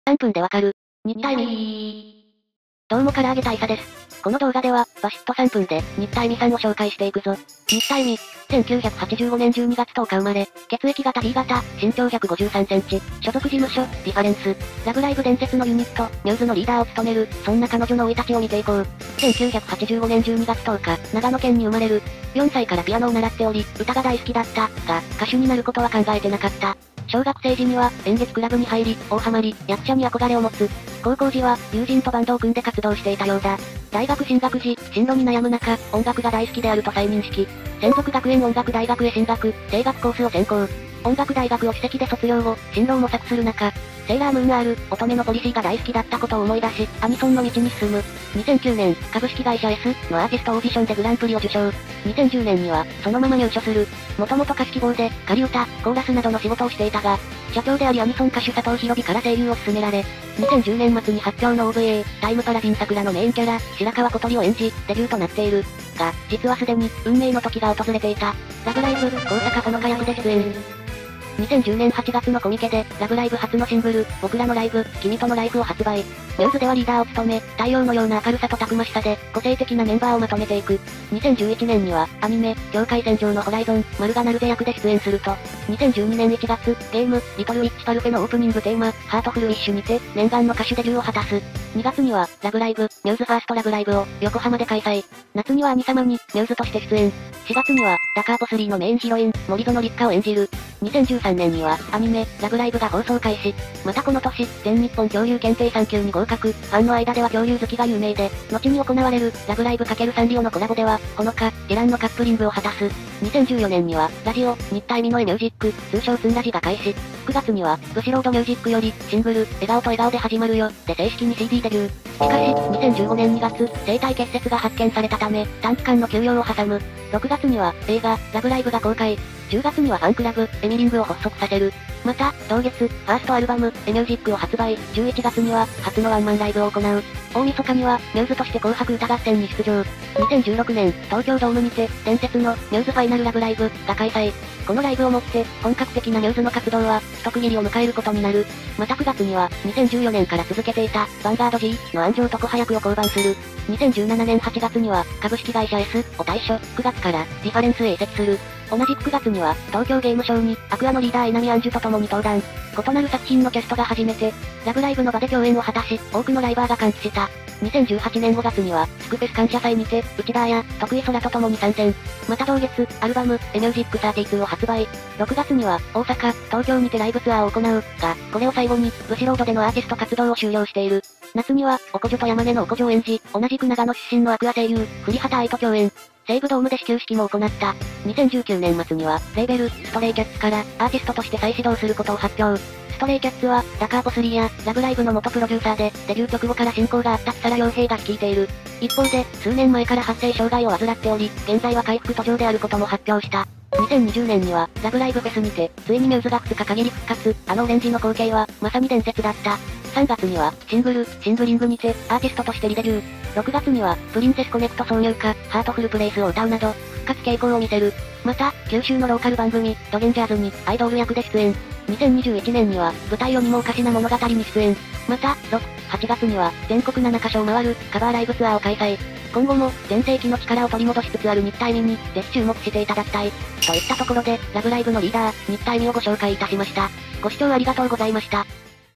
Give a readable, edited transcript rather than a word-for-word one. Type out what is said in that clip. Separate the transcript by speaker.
Speaker 1: 3分でわかる。日体美。どうも唐揚げ大佐です。この動画では、バシッと3分で、日体美さんを紹介していくぞ。日体美。1985年12月10日生まれ、血液型 B 型、身長153センチ、所属事務所、ディファレンス。ラブライブ伝説のユニット、ミューズのリーダーを務める、そんな彼女の生い立ちを見ていこう。1985年12月10日、長野県に生まれる。4歳からピアノを習っており、歌が大好きだった、が、歌手になることは考えてなかった。小学生時には演劇クラブに入り、大ハマり、役者に憧れを持つ。高校時は友人とバンドを組んで活動していたようだ。大学進学時、進路に悩む中、音楽が大好きであると再認識。専属学園音楽大学へ進学、声楽コースを専攻。音楽大学を首席で卒業後、進路を模索する中、セーラームーン R、乙女のポリシーが大好きだったことを思い出し、アニソンの道に進む。2009年、株式会社 S のアーティストオーディションでグランプリを受賞。2010年には、そのまま入所する。もともと歌手希望で、仮歌、コーラスなどの仕事をしていたが、社長でありアニソン歌手佐藤博美から声優を勧められ、2010年末に発表の OVA、タイムパラディン桜のメインキャラ、白川小鳥を演じ、デビューとなっている。が、実はすでに、運命の時が訪れていた。ラブライブ、大阪ほのか役で出演。2010年8月のコミケで、ラブライブ初のシングル、僕らのライブ、君とのライブを発売。ミューズではリーダーを務め、太陽のような明るさとたくましさで、個性的なメンバーをまとめていく。2011年には、アニメ、境界線上のホライゾン、マルガナルデ役で出演すると、2012年1月、ゲーム、リトルウィッチパルフェのオープニングテーマ、ハートフルウィッシュにて、念願の歌手デビューを果たす。2月には、ラブライブ、ミューズファーストラブライブを、横浜で開催。夏には兄様に、ミューズとして出演。4月には、ダカーポ3のメインヒロイン、森園立花を演じる。2013年には、アニメ、ラブライブが放送開始。またこの年、全日本恐竜検定3級に合格。ファンの間では恐竜好きが有名で、後に行われる、ラブライブ×サンリオのコラボでは、ほのか、エランのカップリングを果たす。2014年には、ラジオ、日体美の絵ミュージック、通称ツンラジが開始。9月には、ブシロードミュージックより、シングル、笑顔と笑顔で始まるよ、で正式に CD デビュー。しかし、2015年2月、生体結節が発見されたため、短期間の休養を挟む。6月には、映画、ラブライブが公開。10月にはファンクラブ、エミリングを発足させる。また、同月、ファーストアルバム、エミュージックを発売。11月には、初のワンマンライブを行う。大晦日には、ミューズとして紅白歌合戦に出場。2016年、東京ドームにて、伝説の、ミューズファイナルラブライブ、が開催。このライブをもって、本格的なミューズの活動は、一区切りを迎えることになる。また9月には、2014年から続けていた、ヴァンガード G の安城特派役を降板する。2017年8月には、株式会社 S を退所、9月から、ディファレンスへ移籍する。同じく9月には、東京ゲームショウに、アクアのリーダー稲見杏樹と共に登壇。異なる作品のキャストが初めて、ラブライブの場で共演を果たし、多くのライバーが歓喜した。2018年5月には、スクフェス感謝祭にて、内田彩、徳井空と共に参戦。また同月、アルバム、エミュージック32を発売。6月には、大阪、東京にてライブツアーを行う、が、これを最後に、ブシロードでのアーティスト活動を終了している。夏には、おこじょと山根のおこじょを演じ、同じく長野出身のアクア声優、栗畑愛と共演。西武ドームで始球式も行った。2019年末には、レーベル、ストレイキャッツから、アーティストとして再始動することを発表。ストレイキャッツは、ダカーポ3や、ラブライブの元プロデューサーで、デビュー直後から親交があった木更良平が率いている。一方で、数年前から発声障害を患っており、現在は回復途上であることも発表した。2020年には、ラブライブフェスにて、ついにミューズが2日限り復活、あのオレンジの光景は、まさに伝説だった。3月には、シングル、シングリングにて、アーティストとしてリデビュー。6月には、プリンセスコネクト挿入歌、ハートフルプレイスを歌うなど、復活傾向を見せる。また、九州のローカル番組、ドゲンジャーズに、アイドル役で出演。2021年には、舞台をにもおかしな物語に出演。また、6、8月には、全国7カ所を回る、カバーライブツアーを開催。今後も、全盛期の力を取り戻しつつある日体美に、ぜひ注目していただきたい。といったところで、ラブライブのリーダー、日体美をご紹介いたしました。ご視聴ありがとうございました。